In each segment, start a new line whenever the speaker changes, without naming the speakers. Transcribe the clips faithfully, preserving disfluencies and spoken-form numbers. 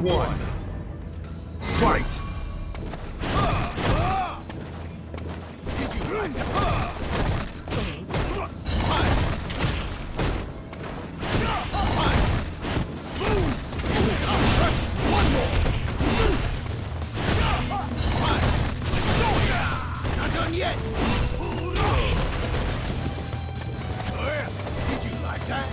one. Fight!
Did you like that? One more! Not done yet! Did you like that?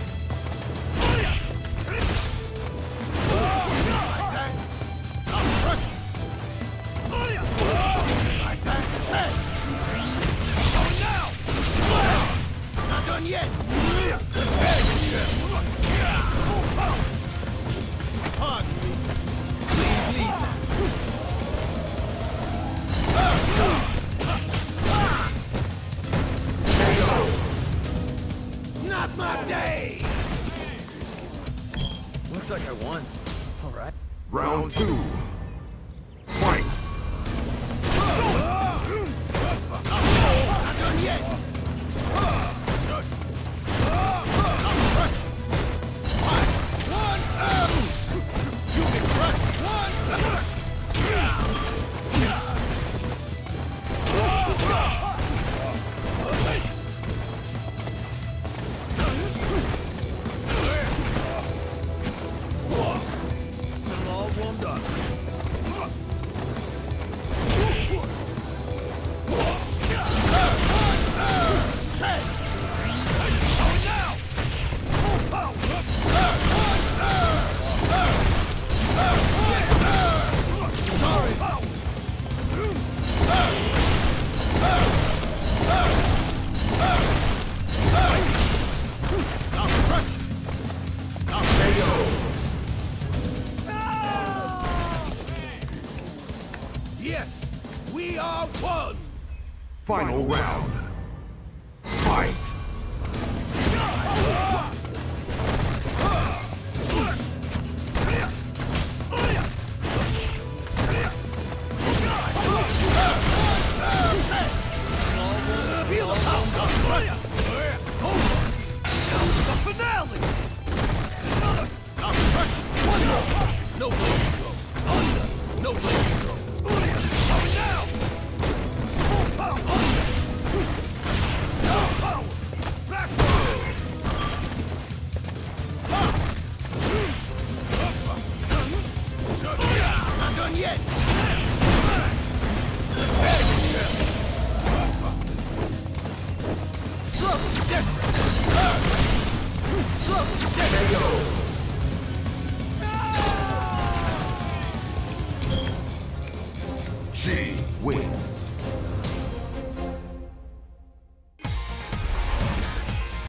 Yet. Pardon me. Please leave. Not my day.
Looks like I won. All right.
Round two. Fight!
Not done yet. Yes, we are one!
Final round. Fight!
Feel the power! The finale! One more! No way you go! Under! No way you go! Now! Full power! Under! Full power! Backward! Not done yet! Struggle! Desperate! Struggle! Desperate!
She wins.